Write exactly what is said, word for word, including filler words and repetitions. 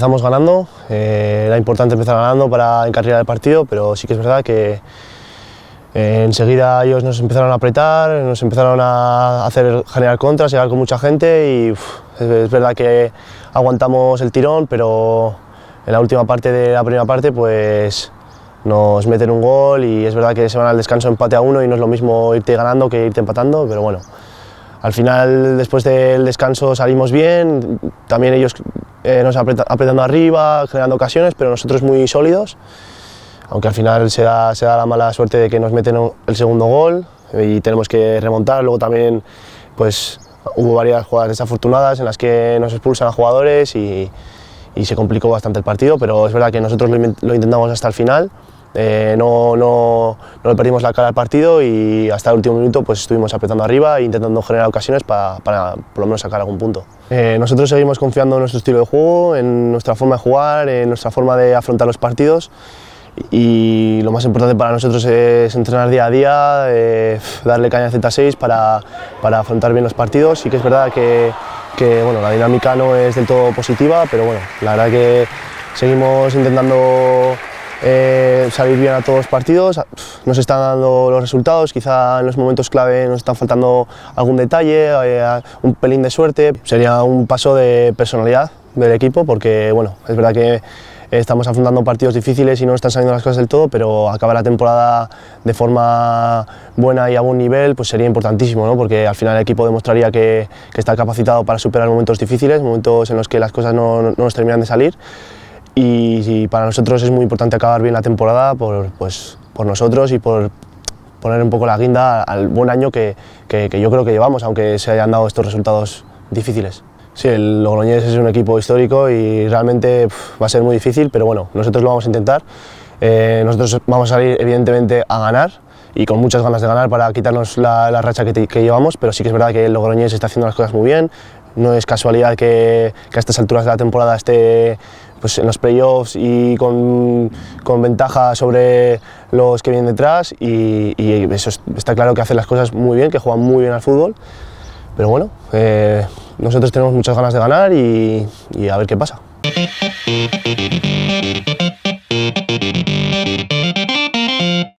Empezamos ganando, eh, era importante empezar ganando para encarrilar el partido, pero sí que es verdad que eh, enseguida ellos nos empezaron a apretar, nos empezaron a hacer generar contras, llegar con mucha gente y uf, es, es verdad que aguantamos el tirón, pero en la última parte de la primera parte pues nos meten un gol y es verdad que se van al descanso empate a uno y no es lo mismo irte ganando que irte empatando, pero bueno, al final después del descanso salimos bien, también ellos eh, nos apreta, apretando arriba, generando ocasiones, pero nosotros muy sólidos, aunque al final se da, se da la mala suerte de que nos meten el segundo gol y tenemos que remontar. Luego también pues, hubo varias jugadas desafortunadas en las que nos expulsan a jugadores y, y se complicó bastante el partido, pero es verdad que nosotros lo, lo intentamos hasta el final. Eh, no, no, no le perdimos la cara al partido y hasta el último minuto pues, estuvimos apretando arriba e intentando generar ocasiones para, para por lo menos sacar algún punto. Eh, nosotros seguimos confiando en nuestro estilo de juego, en nuestra forma de jugar, en nuestra forma de afrontar los partidos y lo más importante para nosotros es entrenar día a día, eh, darle caña a Z seis para, para afrontar bien los partidos. Sí que es verdad que, que bueno, la dinámica no es del todo positiva, pero bueno, la verdad que seguimos intentando Eh, salir bien a todos los partidos, nos están dando los resultados, quizá en los momentos clave nos están faltando algún detalle, eh, un pelín de suerte. Sería un paso de personalidad del equipo porque bueno, es verdad que estamos afrontando partidos difíciles y no están saliendo las cosas del todo, pero acabar la temporada de forma buena y a buen nivel pues sería importantísimo, ¿no? Porque al final el equipo demostraría que, que está capacitado para superar momentos difíciles, momentos en los que las cosas no, no nos terminan de salir. Y, y para nosotros es muy importante acabar bien la temporada por, pues, por nosotros y por poner un poco la guinda al buen año que, que, que yo creo que llevamos, aunque se hayan dado estos resultados difíciles. Sí, el Logroñés es un equipo histórico y realmente pff, va a ser muy difícil, pero bueno, nosotros lo vamos a intentar. Eh, nosotros vamos a salir evidentemente a ganar y con muchas ganas de ganar para quitarnos la, la racha que, que llevamos, pero sí que es verdad que el Logroñés está haciendo las cosas muy bien. No es casualidad que, que a estas alturas de la temporada esté pues, en los playoffs y con, con ventaja sobre los que vienen detrás y, y eso está claro que hacen las cosas muy bien, que juegan muy bien al fútbol, pero bueno, eh, nosotros tenemos muchas ganas de ganar y, y a ver qué pasa.